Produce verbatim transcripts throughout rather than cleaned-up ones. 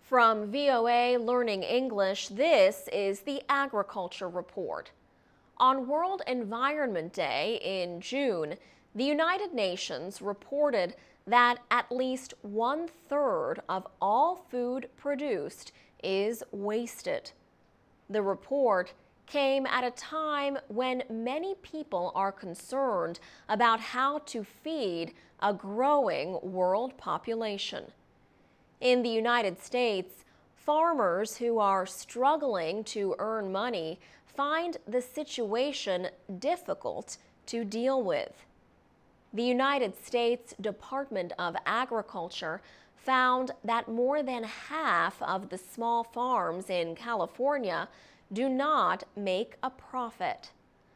From V O A Learning English, this is the Agriculture Report. On World Environment Day in June, the United Nations reported that at least one-third of all food produced is wasted. The report came at a time when many people are concerned about how to feed a growing world population. In the United States, farmers who are struggling to earn money find the situation difficult to deal with. The United States Department of Agriculture found that more than half of the small farms in California do not make a profit.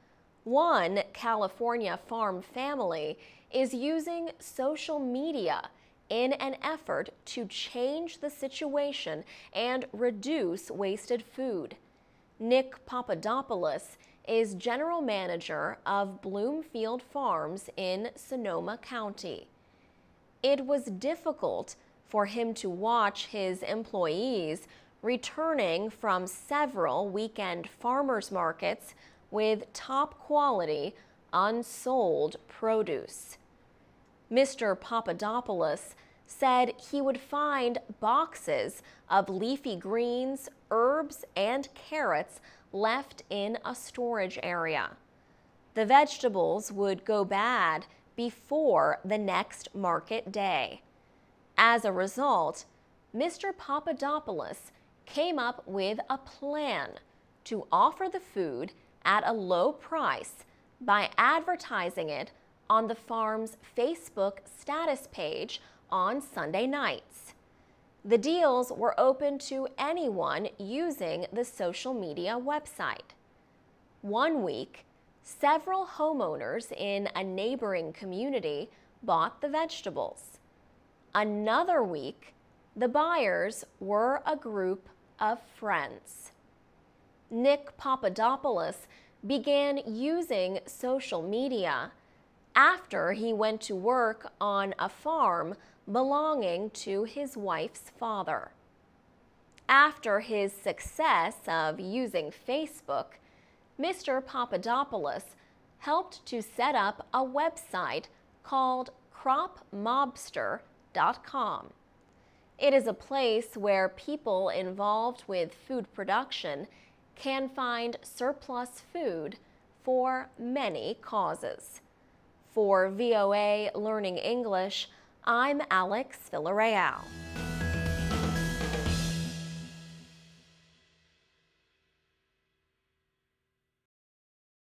One California farm family is using social media in an effort to change the situation and reduce wasted food. Nick Papadopoulos is general manager of Bloomfield Farms in Sonoma County. It was difficult for him to watch his employees returning from several weekend farmers markets with top quality, unsold produce. Mister Papadopoulos said he would find boxes of leafy greens, herbs, and carrots left in a storage area. The vegetables would go bad before the next market day. As a result, Mister Papadopoulos came up with a plan to offer the food at a low price by advertising it on the farm's Facebook status page on Sunday nights. The deals were open to anyone using the social media website. One week, several homeowners in a neighboring community bought the vegetables. Another week, the buyers were a group of friends. Nick Papadopoulos began using social media after he went to work on a farm belonging to his wife's father. After his success of using Facebook, Mister Papadopoulos helped to set up a website called crop mobster dot com. It is a place where people involved with food production can find surplus food for many causes. For V O A Learning English, I'm Alex Villarreal.